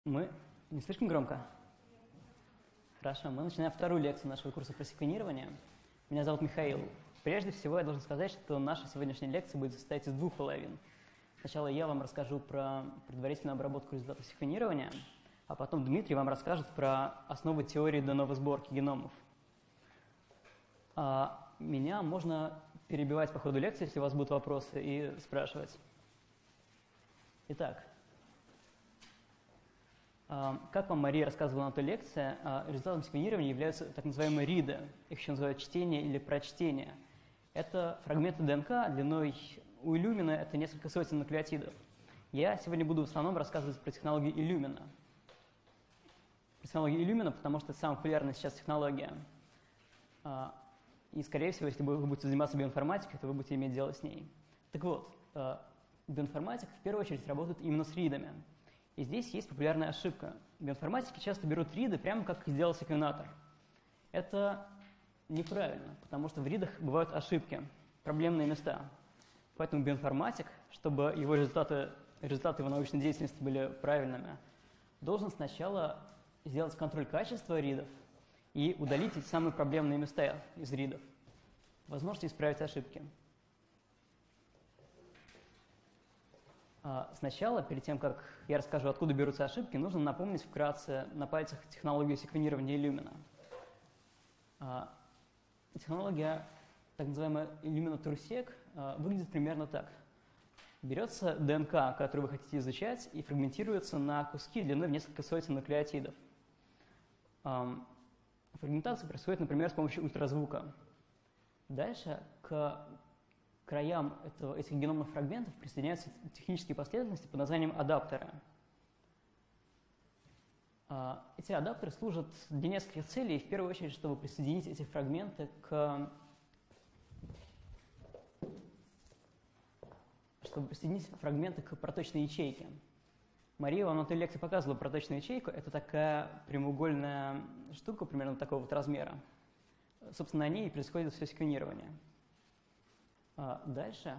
Мы не слишком громко? Хорошо, мы начинаем вторую лекцию нашего курса про секвенирование. Меня зовут Михаил. Прежде всего, я должен сказать, что наша сегодняшняя лекция будет состоять из двух половин. Сначала я вам расскажу про предварительную обработку результатов секвенирования, а потом Дмитрий вам расскажет про основы теории де-ново сборки геномов. Меня можно перебивать по ходу лекции, если у вас будут вопросы, и спрашивать. Итак, как вам Мария рассказывала на той лекции, результатом секвенирования являются так называемые риды, их еще называют чтение или прочтение. Это фрагменты ДНК длиной у Илюмина это несколько сотен нуклеотидов. Я сегодня буду в основном рассказывать про технологию Илюмина. Про технологию Илюмина, потому что это самая популярная сейчас технология. И, скорее всего, если вы будете заниматься биоинформатикой, то вы будете иметь дело с ней. Так вот, биоинформатик в первую очередь работает именно с ридами. И здесь есть популярная ошибка. Биоинформатики часто берут риды прямо как сделал секвенатор. Это неправильно, потому что в ридах бывают ошибки, проблемные места. Поэтому биоинформатик, чтобы его результаты его научной деятельности были правильными, должен сначала сделать контроль качества ридов и удалить эти самые проблемные места из ридов. Возможно, исправить ошибки. Сначала, перед тем, как я расскажу, откуда берутся ошибки, нужно напомнить вкратце на пальцах технологию секвенирования Илюмина. Технология, так называемая Illumina-Trusek, выглядит примерно так. Берется ДНК, которую вы хотите изучать, и фрагментируется на куски длиной в несколько сотен нуклеотидов. Фрагментация происходит, например, с помощью ультразвука. Дальше к краям этих геномных фрагментов присоединяются технические последовательности под названием адаптеры. Эти адаптеры служат для нескольких целей, в первую очередь, чтобы присоединить эти фрагменты к проточной ячейке. Мария вам на той лекции показывала проточную ячейку. Это такая прямоугольная штука, примерно такого вот размера. Собственно, на ней и происходит все секвенирование. Дальше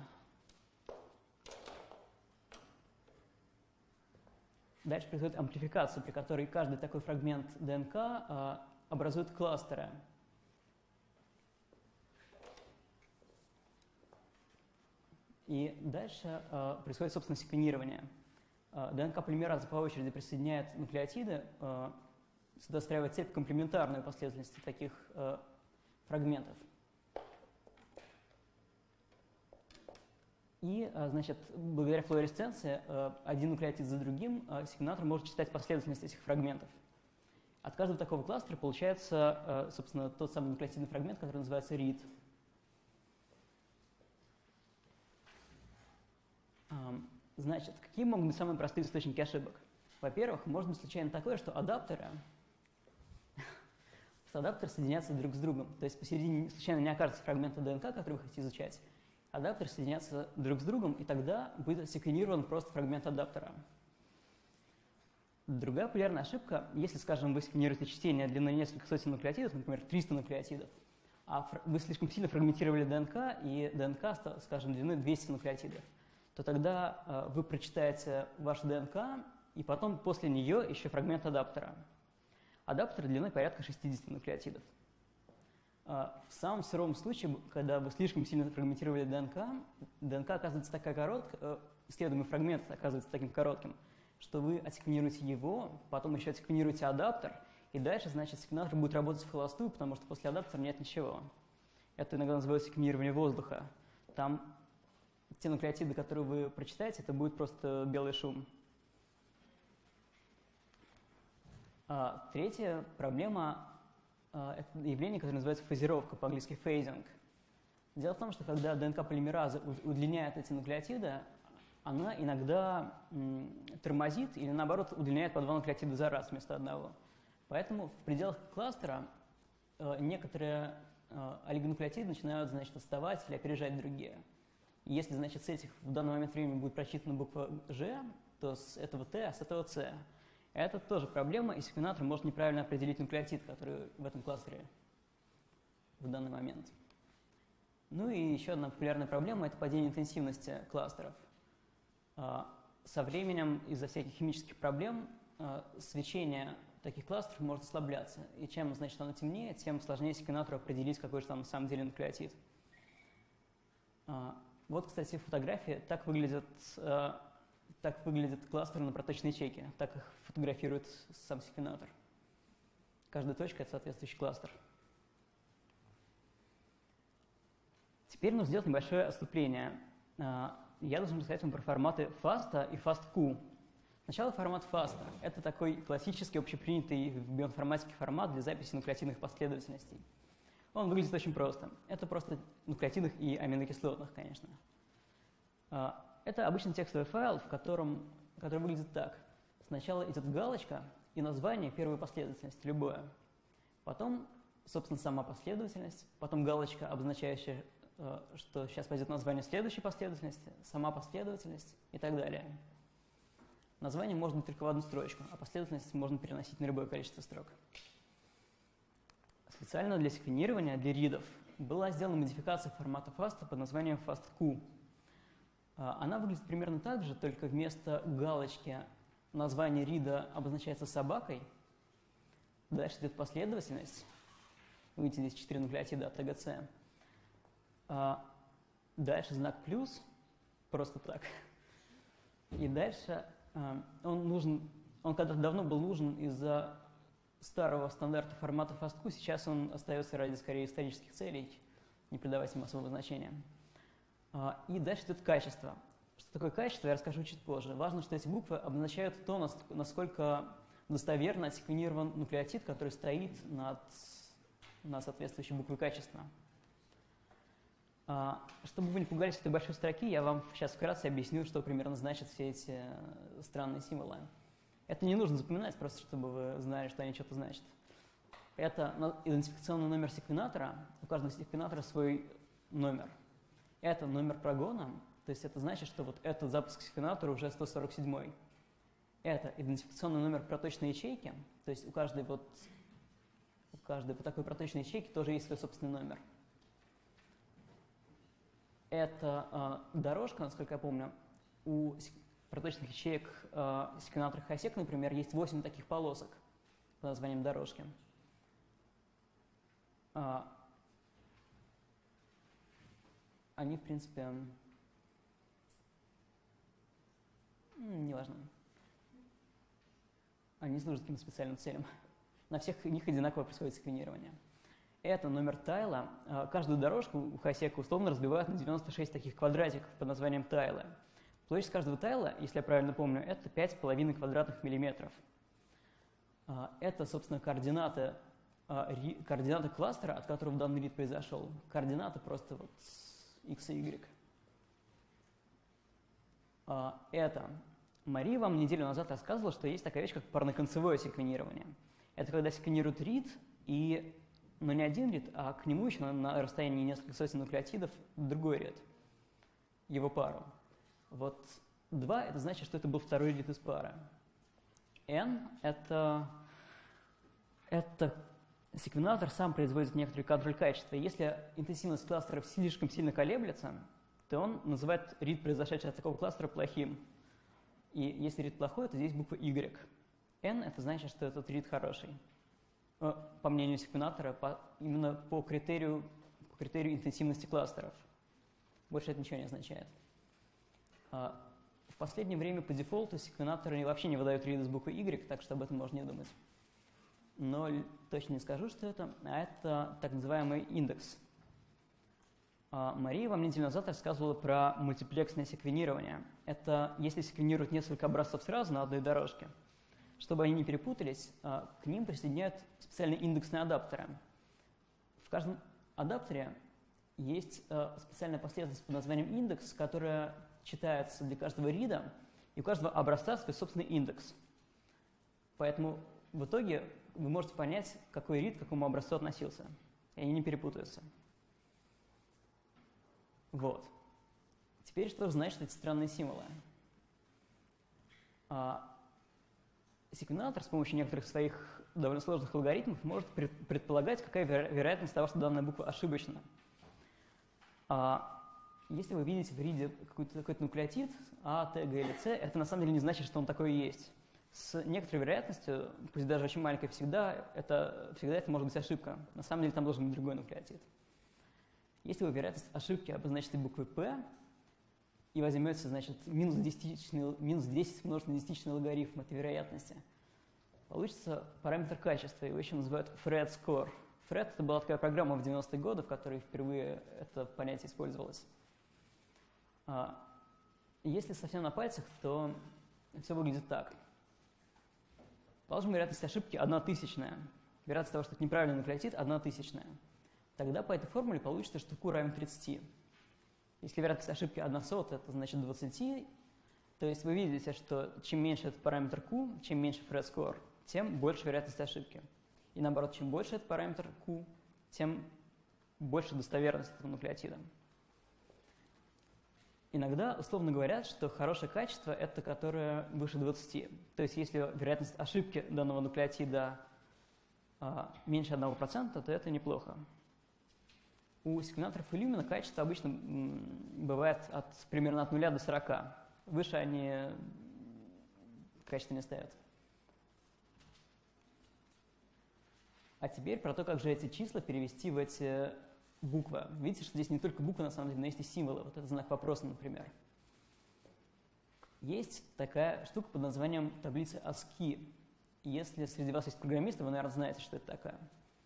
происходит амплификация, при которой каждый такой фрагмент ДНК образует кластеры. И дальше происходит, собственно, секвенирование. ДНК-полимераза по очереди присоединяет нуклеотиды, сюда встраивает цепь комплементарной последовательности таких фрагментов. И, значит, благодаря флуоресценции один нуклеотид за другим секвенатор может читать последовательность этих фрагментов. От каждого такого кластера получается, собственно, тот самый нуклеотидный фрагмент, который называется рид. Значит, какие могут быть самые простые источники ошибок? Во-первых, может быть случайно такое, что адаптеры соединятся друг с другом. То есть посередине случайно не окажется фрагмента ДНК, который вы хотите изучать. Адаптеры соединятся друг с другом, и тогда будет секвенирован просто фрагмент адаптера. Другая популярная ошибка, если, скажем, вы секвенируете чтение длиной несколько сотен нуклеотидов, например, 300 нуклеотидов, а вы слишком сильно фрагментировали ДНК, и ДНК, скажем, длиной 200 нуклеотидов, то тогда вы прочитаете вашу ДНК, и потом после нее еще фрагмент адаптера. Адаптер длиной порядка 60 нуклеотидов. В самом сыром случае, когда вы слишком сильно фрагментировали ДНК оказывается такая короткая, исследуемый фрагмент оказывается таким коротким, что вы отсеквенируете его, потом еще отсеквенируете адаптер, и дальше, значит, секвенатор будет работать в холостую, потому что после адаптера нет ничего. Это иногда называется секвенирование воздуха. Там те нуклеотиды, которые вы прочитаете, это будет просто белый шум. Третья проблема – это явление, которое называется фазировка, по-английски фейзинг. Дело в том, что когда ДНК-полимераза удлиняет эти нуклеотиды, она иногда тормозит или, наоборот, удлиняет по 2 нуклеотида за раз вместо одного. Поэтому в пределах кластера некоторые олигонуклеотиды начинают, значит, отставать или опережать другие. И если, значит, с этих в данный момент времени будет прочитана буква G, то с этого T, а с этого C. Это тоже проблема, и секвенатор может неправильно определить нуклеотид, который в этом кластере в данный момент. Ну и еще одна популярная проблема – это падение интенсивности кластеров. Со временем из-за всяких химических проблем свечение таких кластеров может ослабляться. И чем, значит, оно темнее, тем сложнее секвенатору определить, какой же там на самом деле нуклеотид. Вот, кстати, фотографии. Так выглядят кластеры на проточной ячейке. Так их фотографирует сам секвенатор. Каждая точка — это соответствующий кластер. Теперь нужно сделать небольшое отступление. Я должен рассказать вам про форматы FASTA и FASTQ. Сначала формат FASTA — это такой классический, общепринятый в биоинформатике формат для записи нуклеотидных последовательностей. Он выглядит очень просто. Это просто нуклеотидных и аминокислотных, конечно. Это обычный текстовый файл, который выглядит так. Сначала идет галочка и название первой последовательности, любое. Потом, собственно, сама последовательность, потом галочка, обозначающая, что сейчас пойдет название следующей последовательности, сама последовательность и так далее. Название можно быть только в одну строчку, а последовательность можно переносить на любое количество строк. Специально для секвенирования, для ридов, была сделана модификация формата FASTA под названием FASTQ. Она выглядит примерно так же, только вместо галочки название рида обозначается собакой. Дальше идет последовательность. Видите, здесь 4 нуклеотида от ТГЦ. Дальше знак плюс, просто так. И дальше он когда-то давно был нужен из-за старого стандарта формата FASTQ, сейчас он остается ради, скорее, исторических целей, не придавать ему особого значения. И дальше идет качество. Что такое качество, я расскажу чуть позже. Важно, что эти буквы обозначают то, насколько достоверно отсеквенирован нуклеотид, который стоит над соответствующей буквой качества. Чтобы вы не пугались этой большой строки, я вам сейчас вкратце объясню, что примерно значат все эти странные символы. Это не нужно запоминать, просто чтобы вы знали, что они что-то значат. Это идентификационный номер секвенатора. У каждого секвенатора свой номер. Это номер прогона, то есть это значит, что вот этот запуск секвенатора уже 147-й. Это идентификационный номер проточной ячейки, то есть у каждой вот такой проточной ячейки тоже есть свой собственный номер. Это дорожка, насколько я помню, у проточных ячеек секвенатора HiSeq, например, есть 8 таких полосок под названием дорожки. Они, в принципе, неважно. Они служат каким-то специальным целям. На всех них одинаково происходит секвенирование. Это номер тайла. Каждую дорожку у HiSeq условно разбивают на 96 таких квадратиков под названием тайлы. Площадь каждого тайла, если я правильно помню, это 5,5 квадратных миллиметров. Это, собственно, координаты кластера, от которого данный рид произошел. Координаты просто вот x и y. Это Мария вам неделю назад рассказывала, что есть такая вещь, как парноконцевое секвенирование. Это когда секвенируют рид, но не один рид, а к нему еще на расстоянии нескольких сотен нуклеотидов другой рид, его пару. Вот 2 — это значит, что это был второй рид из пары. N — это секвенатор сам производит некоторый контроль качества. Если интенсивность кластеров слишком сильно колеблется, то он называет рид, произошедший от такого кластера, плохим. И если рид плохой, то здесь буква Y. N — это значит, что этот рид хороший. По мнению секвенатора, именно по критерию интенсивности кластеров. Больше это ничего не означает. В последнее время по дефолту секвенаторы вообще не выдают риды с буквой Y, так что об этом можно не думать. Но точно не скажу, что это, а это так называемый индекс. Мария вам неделю назад рассказывала про мультиплексное секвенирование. Это если секвенировать несколько образцов сразу на одной дорожке. Чтобы они не перепутались, к ним присоединяют специальные индексные адаптеры. В каждом адаптере есть специальная последовательность под названием индекс, которая читается для каждого рида, и у каждого образца свой собственный индекс. Поэтому в итоге вы можете понять, какой рид к какому образцу относился, и они не перепутаются. Вот. Теперь что значат эти странные символы? Секвенатор с помощью некоторых своих довольно сложных алгоритмов может предполагать, какая вероятность того, что данная буква ошибочна. Если вы видите в риде какой-то нуклеотид, А, Т, Г или С, это на самом деле не значит, что он такой и есть. с некоторой вероятностью, пусть даже очень маленькой, всегда это может быть ошибка. На самом деле там должен быть другой нуклеотид. Если вы вероятность ошибки обозначите буквой P и возьмете, значит, минус 10 умножить на десятичный логарифм этой вероятности, получится параметр качества, его еще называют Phred score. Phred — это была такая программа в 90-е годы, в которой впервые это понятие использовалось. Если совсем на пальцах, то все выглядит так. Положим, вероятность ошибки 1/1000. Вероятность того, что это неправильный нуклеотид, 1/1000. Тогда по этой формуле получится, что Q равен 30. Если вероятность ошибки 1/100, это значит 20. То есть вы видите, что чем меньше этот параметр Q, чем меньше Phred score, тем больше вероятность ошибки. И наоборот, чем больше этот параметр Q, тем больше достоверность этого нуклеотида. Иногда условно говорят, что хорошее качество — это которое выше 20. То есть если вероятность ошибки данного нуклеотида меньше 1%, то это неплохо. У секвенаторов Illumina качество обычно бывает примерно от 0 до 40. Выше они качество не ставят. А теперь про то, как же эти числа перевести в эти буквы. Видите, что здесь не только буквы, на самом деле, но есть и символы. Вот это знак вопроса, например. Есть такая штука под названием таблица ASCII. Если среди вас есть программисты, вы, наверное, знаете, что это такое.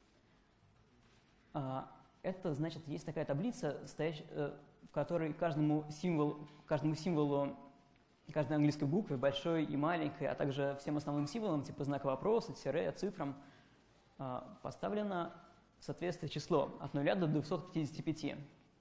Это значит, есть такая таблица, в которой каждому символу, каждой английской букве, большой и маленькой, а также всем основным символам, типа знака вопроса, тире, цифрам, поставлено в соответствии число от 0 до 255.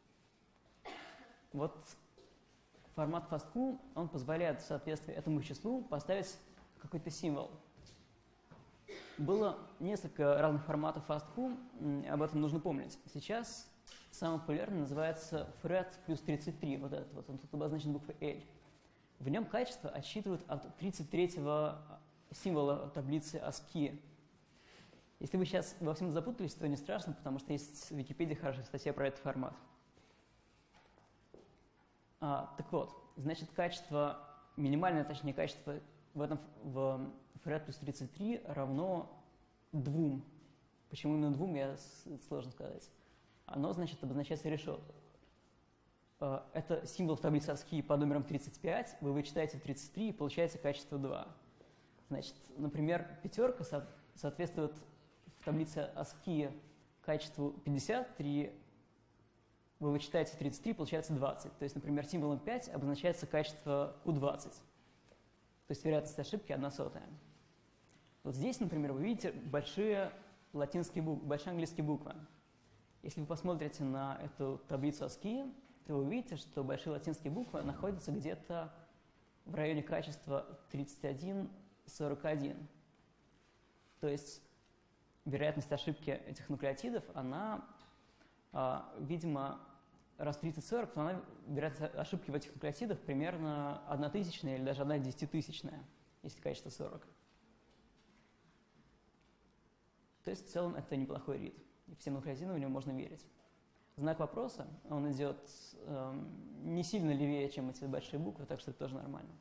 Вот формат FASTQ, он позволяет в соответствии этому числу поставить какой-то символ. Было несколько разных форматов FASTQ, об этом нужно помнить. Сейчас самый популярный называется Phred плюс 33, вот этот вот, он тут обозначен буквой L. В нем качество отсчитывают от 33-го символа таблицы ASCII. Если вы сейчас во всем запутались, то не страшно, потому что есть в Википедии хорошая статья про этот формат. Так вот, значит, качество, минимальное, точнее, качество в Phred плюс 33 равно 2. Почему именно 2, сложно сказать. Оно, значит, обозначается решеткой. Это символ в таблице ASCII под номером 35, вы вычитаете 33 и получаете качество 2. Значит, например, пятерка соответствует в таблице ASCII качеству 53, вы вычитаете 33, получается 20. То есть, например, символом 5 обозначается качество Q20. То есть вероятность ошибки 1/100. Вот здесь, например, вы видите большие большие английские буквы. Если вы посмотрите на эту таблицу ASCII, то вы увидите, что большие латинские буквы находятся где-то в районе качества 31-41. То есть вероятность ошибки этих нуклеотидов, она, видимо, раз 30-40, то она, вероятность ошибки в этих нуклеотидах примерно 1/1000 или даже 1/10 000, если качество 40. То есть в целом это неплохой рид, и всем нуклеотидам в него можно верить. Знак вопроса, он идет не сильно левее, чем эти большие буквы, так что это тоже нормально.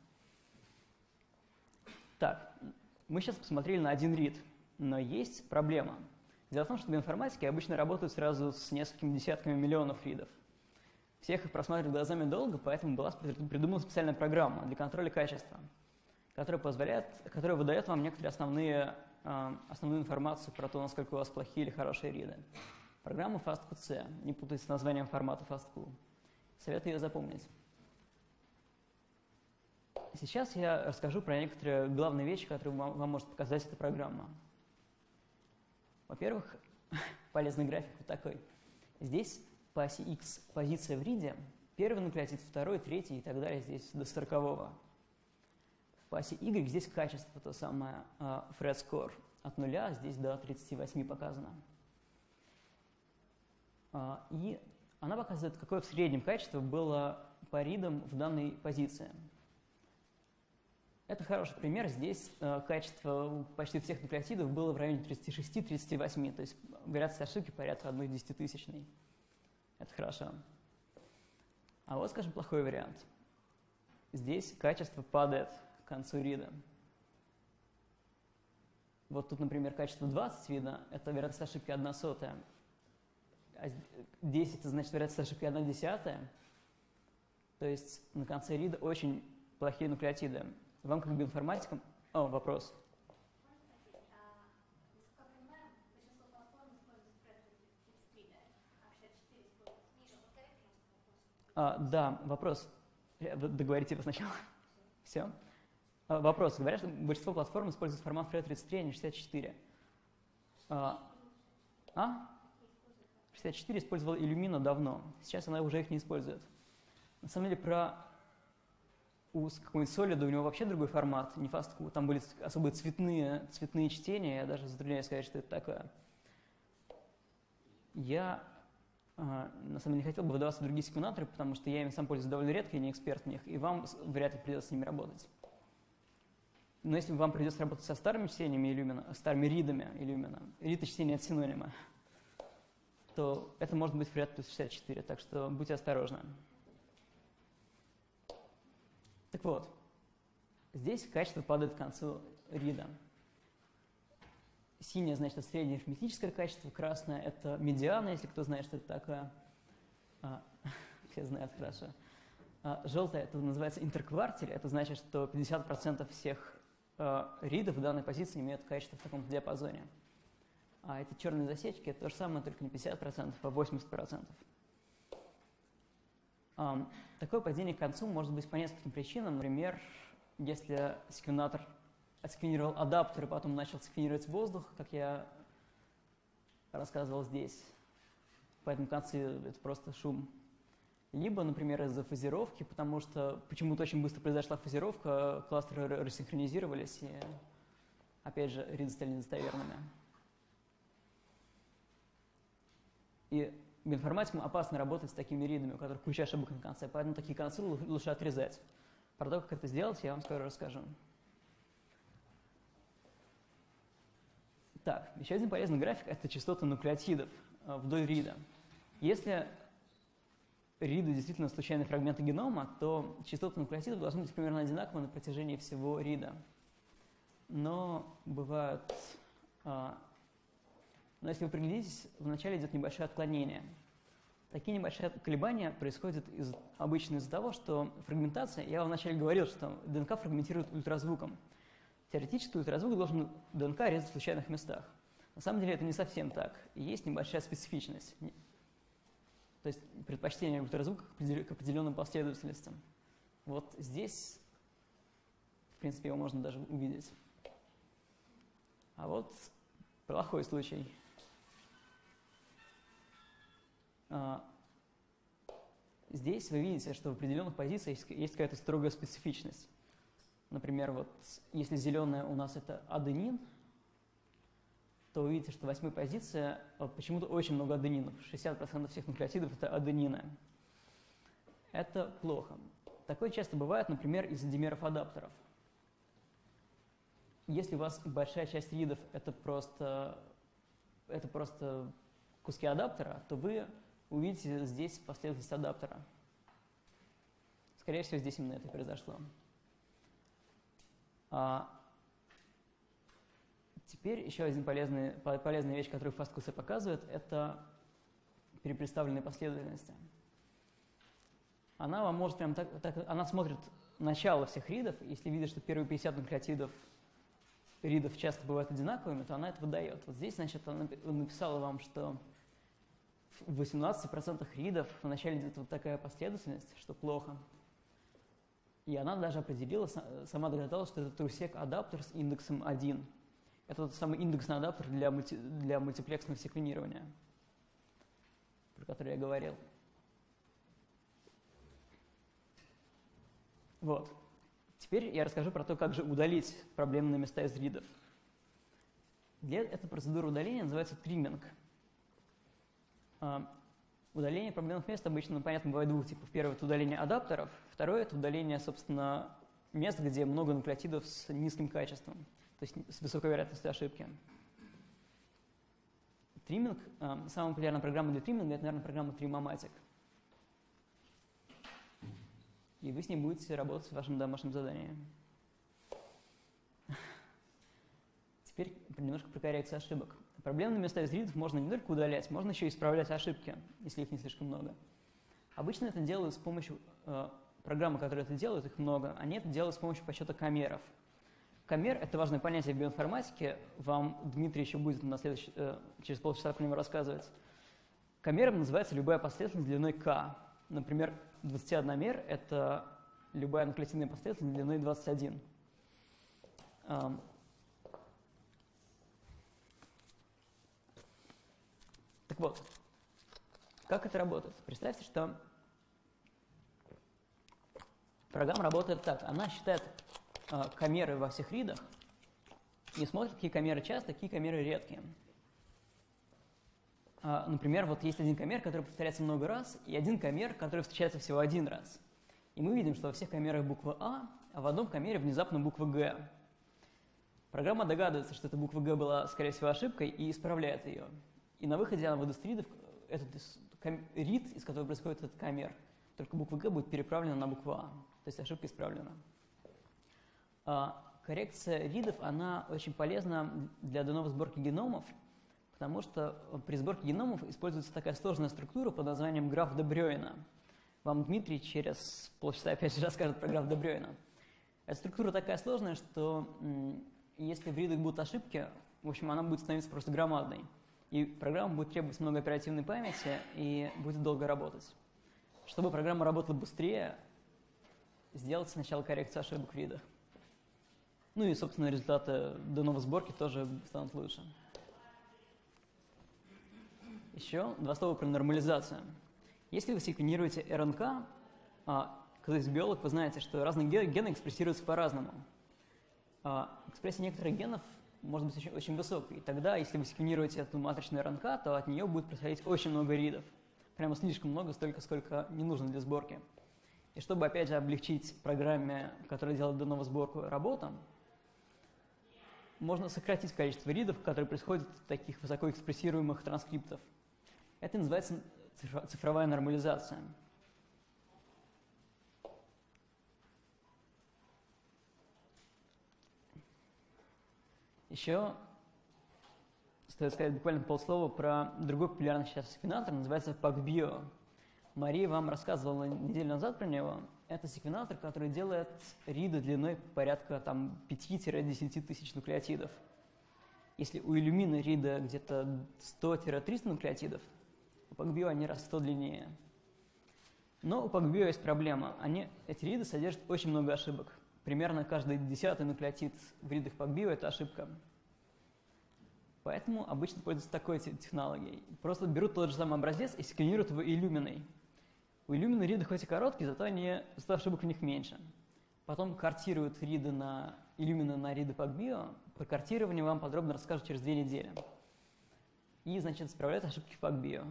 Так, мы сейчас посмотрели на один рид, но есть проблема. Дело в том, что биоинформатики обычно работают сразу с несколькими десятками миллионов ридов. Всех их просматривать глазами долго, поэтому была придумана специальная программа для контроля качества, которая выдает вам некоторые основную информацию про то, насколько у вас плохие или хорошие риды. Программа FastQC, не путайте с названием формата FastQ. Советую ее запомнить. Сейчас я расскажу про некоторые главные вещи, которые вам может показать эта программа. Во-первых, полезный график вот такой. Здесь по оси X позиция в риде, первый нуклеотид, второй, третий и так далее, здесь до 40-го. По оси Y здесь качество, то самое Phred score, от 0 здесь до 38 показано. И она показывает, какое в среднем качество было по ридам в данной позиции. Это хороший пример. Здесь качество почти всех нуклеотидов было в районе 36-38, то есть вероятность ошибки порядка 1/10 000. Это хорошо. А вот, скажем, плохой вариант. Здесь качество падает к концу рида. вот тут, например, качество 20 видно, это вероятность ошибки 1/100. А 10 это значит вероятность ошибки 1/10. То есть на конце рида очень плохие нуклеотиды. Вам как биоинформатикам... О, вопрос. Да, вопрос. Вы договорите его сначала. Все. Вопрос. Говорят, что большинство платформ используют формат FRET33, а не 64. 64 использовала Illumina давно. Сейчас она уже их не использует. На самом деле, у какого-нибудь Solid у него вообще другой формат, не FastQ. Там были особые цветные чтения. Я даже затрудняюсь сказать, что это такое. Я на самом деле не хотел бы выдаваться в другие секвенаторы, потому что я ими сам пользуюсь довольно редко, я не эксперт в них, и вам вряд ли придется с ними работать. Но если вам придется работать со старыми чтениями Illumina, старыми ридами Illumina, рид и чтение — это синонимы, то это может быть FRET плюс 64, так что будьте осторожны. Так вот, здесь качество падает к концу рида. Синее, значит, это среднее арифметическое качество, красное — это медиана, если кто знает, что это такое. Все знают хорошо. Желтое — это называется интерквартиль, это значит, что 50% всех ридов в данной позиции имеют качество в таком диапазоне. А эти черные засечки — это то же самое, только не 50%, а 80%. Такое падение к концу может быть по нескольким причинам. Например, если секвенатор отsekвенировал адаптер и потом начал секвенировать воздух, как я рассказывал здесь. Поэтому в конце это просто шум. Либо, например, из-за фазировки, потому что почему-то очень быстро произошла фазировка, кластеры рассинхронизировались, и, опять же, риды стали недостоверными. И биоинформатикам опасно работать с такими ридами, у которых куча ошибок на конце, поэтому такие концы лучше отрезать. Про то, как это сделать, я вам скоро расскажу. Так, еще один полезный график — это частоты нуклеотидов вдоль рида. Если риды действительно случайные фрагменты генома, то частоты нуклеотидов должны быть примерно одинаковы на протяжении всего рида. Но бывают... Но если вы приглядитесь, вначале идет небольшое отклонение. Такие небольшие колебания происходят обычно из-за того, что фрагментация... Я вам вначале говорил, что ДНК фрагментирует ультразвуком. Теоретически ультразвук должен ДНК резать в случайных местах. На самом деле это не совсем так. И есть небольшая специфичность. То есть предпочтение ультразвука к определенным последовательностям. Вот здесь, в принципе, его можно даже увидеть. А вот плохой случай. Здесь вы видите, что в определенных позициях есть какая-то строгая специфичность. Например, вот если зеленая у нас это аденин, то вы видите, что в 8-й позиции почему-то очень много аденинов. 60% всех нуклеотидов это аденины. Это плохо. Такое часто бывает, например, из-за димеров адаптеров. Если у вас большая часть ридов это просто куски адаптера, то вы увидите здесь последовательность адаптера. Скорее всего, здесь именно это и произошло. Теперь еще один полезная вещь, которую FastQC показывает, это перепредставленные последовательности. Она вам может прям она смотрит начало всех ридов, если видит, что первые 50 нуклеотидов ридов часто бывают одинаковыми, то она это выдает. Вот здесь, значит, она написала вам, что в 18% ридов вначале идет вот такая последовательность, что плохо. И она даже определила, сама догадалась, что это трусек-адаптер с индексом 1. Это тот самый индексный адаптер для мультиплексного секвенирования, про который я говорил. Вот. Теперь я расскажу про то, как же удалить проблемные места из ридов. Эта процедура удаления называется тримминг. Удаление проблемных мест обычно, понятно, бывает двух типов. Первое — это удаление адаптеров, второе — это удаление, собственно, мест, где много нуклеотидов с низким качеством, то есть с высокой вероятностью ошибки. Тримминг, самая популярная программа для тримминга — это, наверное, программа Trimmomatic. И вы с ней будете работать в вашем домашнем задании. Теперь немножко про коррекцию ошибок. Проблемные места из ридов можно не только удалять, можно еще и исправлять ошибки, если их не слишком много. Обычно это делают с помощью программы, которые это делают, их много. Они это делают с помощью подсчета камеров. Камер — это важное понятие в биоинформатике. Вам Дмитрий еще будет через полчаса про него рассказывать. Камером называется любая последовательность длиной k. Например, 21-мер — это любая нуклеотидная последовательность длиной 21. Так вот, как это работает? Представьте, что программа работает так. Она считает камеры во всех ридах и смотрит, какие камеры часто, какие камеры редкие. Например, вот есть один камер, который повторяется много раз, и один камер, который встречается всего один раз. И мы видим, что во всех камерах буква а в одном камере внезапно буква Г. Программа догадывается, что эта буква Г была, скорее всего, ошибкой, и исправляет ее. И на выходе она выдаст рид, из которого происходит этот камер. Только буква Г будет переправлена на букву А, то есть ошибка исправлена. Коррекция ридов, она очень полезна для de-novo сборки геномов, потому что при сборке геномов используется такая сложная структура под названием граф де Брёйна. Вам Дмитрий через полчаса опять же расскажет про граф де Брёйна. Эта структура такая сложная, что если в ридах будут ошибки, в общем, она будет становиться просто громадной. И программа будет требовать много оперативной памяти и будет долго работать. Чтобы программа работала быстрее, сделать сначала коррекцию ошибок в ридах. Ну и, собственно, результаты de-novo сборки тоже станут лучше. Еще два слова про нормализацию. Если вы секвенируете РНК, когда есть биолог, вы знаете, что разные гены экспрессируются по-разному. Экспрессия некоторых генов может быть очень высокой. И тогда, если вы секвенируете эту матричную РНК, то от нее будет происходить очень много ридов. Прямо слишком много, столько, сколько не нужно для сборки. И чтобы, опять же, облегчить программе, которая делает de-novo сборку, работу, можно сократить количество ридов, которые происходят в таких высокоэкспрессируемых транскриптов. Это называется цифровая нормализация. Еще стоит сказать буквально полслова про другой популярный сейчас секвенатор, называется PacBio. Мария вам рассказывала неделю назад про него. Это секвенатор, который делает риды длиной порядка 5-10 тысяч нуклеотидов. Если у Illumina рида где-то 100-300 нуклеотидов, у PacBio они раз в 100 длиннее. Но у PacBio есть проблема. Эти риды содержат очень много ошибок. Примерно каждый 10-й нуклеотид в ридах PacBio – это ошибка. Поэтому обычно пользуются такой технологией. Просто берут тот же самый образец и секвенируют его Illumina. У Illumina риды хоть и короткие, зато ошибок в них меньше. Потом картируют риды на Illumina на риды PacBio. Про картирование вам подробно расскажу через 2 недели. И, значит, исправляют ошибки в PacBio.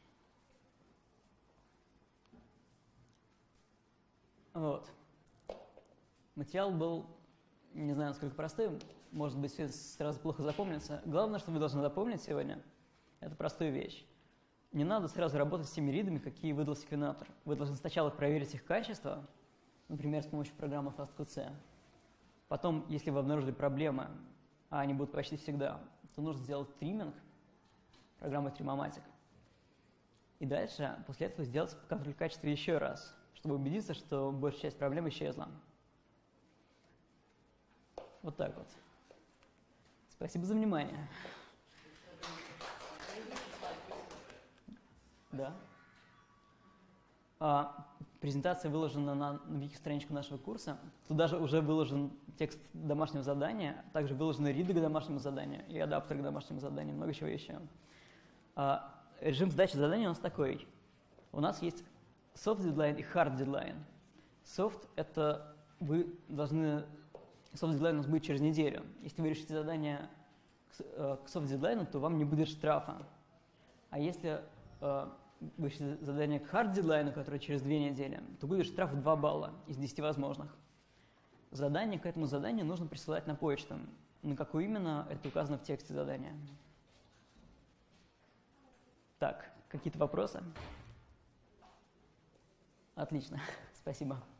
Вот. Материал был, не знаю, насколько простым, может быть, все сразу плохо запомнится. Главное, что вы должны запомнить сегодня, это простую вещь. Не надо сразу работать с теми ридами, какие выдал секвенатор. Вы должны сначала проверить их качество, например, с помощью программы FastQC. Потом, если вы обнаружили проблемы, а они будут почти всегда, то нужно сделать тримминг программой Trimomatic. И дальше, после этого, сделать контроль качества еще раз, чтобы убедиться, что большая часть проблем исчезла. Вот так вот. Спасибо за внимание. Да. Презентация выложена на вики-страничку нашего курса. Туда же уже выложен текст домашнего задания, также выложены риды к домашнему заданию и адаптер к домашнему заданию, много чего еще. Режим сдачи задания у нас такой. У нас есть soft deadline и hard deadline. Soft — это вы должны... Soft deadline у нас будет через неделю. Если вы решите задание к soft deadline, то вам не будет штрафа. А если вы решите задание к hard deadline, которое через 2 недели, то будет штраф 2 балла из 10 возможных. Задание к этому заданию нужно присылать на почту. На какую именно, это указано в тексте задания. Так, какие-то вопросы? Отлично, спасибо.